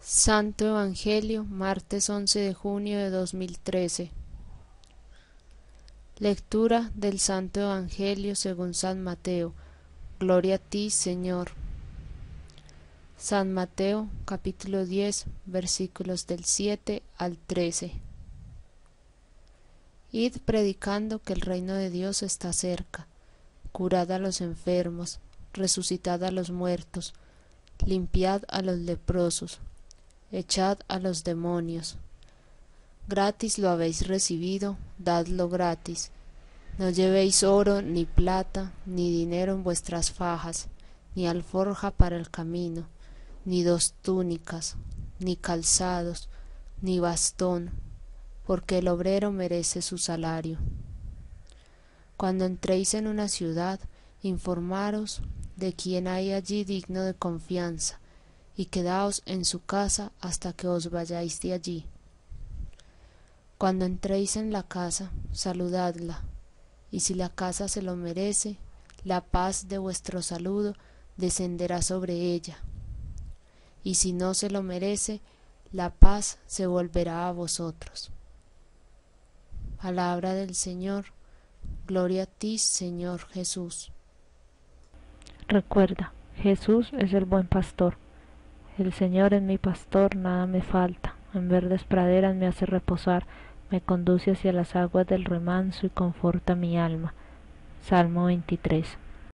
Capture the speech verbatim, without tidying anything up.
Santo Evangelio, martes once de junio de dos mil trece. Lectura del Santo Evangelio según San Mateo. Gloria a ti, Señor. San Mateo, capítulo diez, versículos del siete al trece. Id predicando que el reino de Dios está cerca. Curad a los enfermos, resucitad a los muertos, limpiad a los leprosos, echad a los demonios. Gratis lo habéis recibido, dadlo gratis. No llevéis oro, ni plata, ni dinero en vuestras fajas, ni alforja para el camino, ni dos túnicas, ni calzados, ni bastón, porque el obrero merece su salario. Cuando entréis en una ciudad, informaros de quién hay allí digno de confianza, y quedaos en su casa hasta que os vayáis de allí. Cuando entréis en la casa, saludadla, y si la casa se lo merece, la paz de vuestro saludo descenderá sobre ella, y si no se lo merece, la paz se volverá a vosotros. Palabra del Señor. Gloria a ti, Señor Jesús. Recuerda, Jesús es el buen pastor. El Señor es mi pastor, nada me falta. En verdes praderas me hace reposar, me conduce hacia las aguas del remanso y conforta mi alma. Salmo veintitrés.